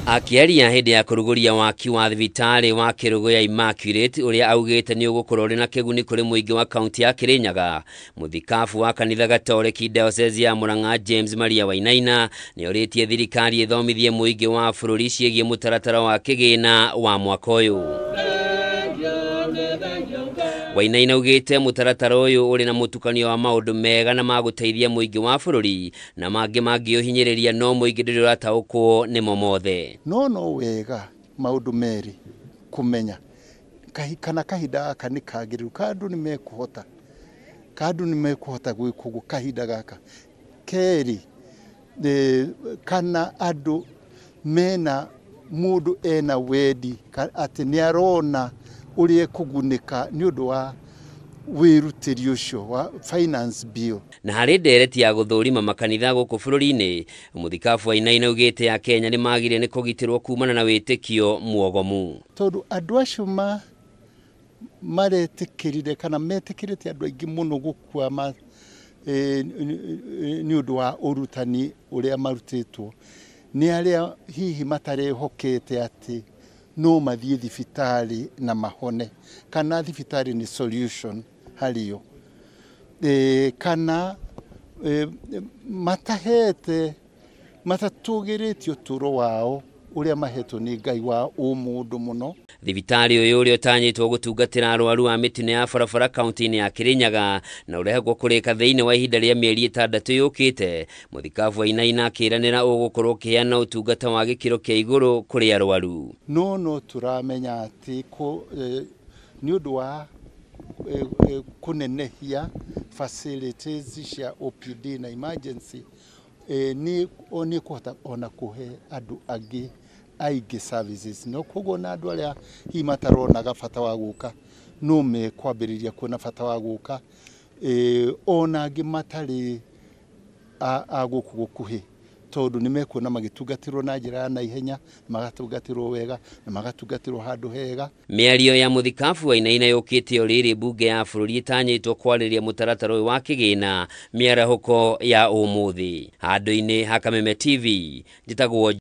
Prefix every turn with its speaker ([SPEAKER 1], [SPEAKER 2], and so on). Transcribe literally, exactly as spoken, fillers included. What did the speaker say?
[SPEAKER 1] Akiaria hindi ya kuruguria waki wa thibitari wa kirugo ya Immaculate uria augite ni ugukorwo ri na kiguni kuri muingi wa kaunti ya Kirinyaga. Muthikabu wa kanitha gatoreki diocese ya Murang'a James Maria Wainaina nioritie thirikari ithomithie muingi wa bururi ciigie mutaratara wa kigina wa mwaka uyu. Wainaina augite mutaratara uyu uri na mutukanio wa maundu mega na maguteithia muingi wa bururi na mangi mangiohinyiriria no muingi ndiri urataukwo nimo mothe.
[SPEAKER 2] No no wega maundu meri kumenya kana kahinda aka ni kagiru kandu ni mekuhota kandu ni mekuhota gwikugu kahinda gaka keri de kana andu mena mundu ena wedi ati ni arona urie kugunika ni undu wa wirutiri ucio wa finance bill.
[SPEAKER 1] Na hari ndereti ya guthurima makanitha guku bururi-ini, Muthikabu Wainaina augite akenya ni magire ni kugitirwo kumana na witikio muogomu.
[SPEAKER 2] Tondu andu acio ma maretikirire kana metikirite andu aingi muno gukua ma e, ni undu wa urutani uria marutitwo ni aria hihi matarehokete ati no mathie thibitari na mahone kana thibitari ni solution haliyo e, kana e, matahete matatugiritio turo wao uria maheto ni ngai wa umundu muno.
[SPEAKER 1] Thibitari uyu uri utanyitwo gutungatira arwaru a mitino ya barabara kaunti-ini ya Kirinyaga na urehagwo kurika thiini wa ihinda ria mieri itandatu yukite. Muthikabu Wainaina akiranira ugukorwo kiana utungata wa gikiro kia iguru kuri arwaru.
[SPEAKER 2] No no turamenya ati ko eh, ni undu wa eh, eh, kunenehia facilities cia O P D na emergency eh, ni oni kuhota ona kuhe andu angi aige services no kugona andu aria hi matarona gabata wa guka no me kwambiriria kuona bata wa guka eh, ona angi matari aguku gukuhi tondu ni mekuona magitungatirwo na njira na ihenya magatungatirwo wega na magatungatirwo handu hega.
[SPEAKER 1] Miario ya Muthikabu Wainaina yukite oriri bunge ya bururi itanyitwo kwariria mutaratara wa kigina miarahuko ya umuthi. Handu-ini ha Kameme T V njitagwo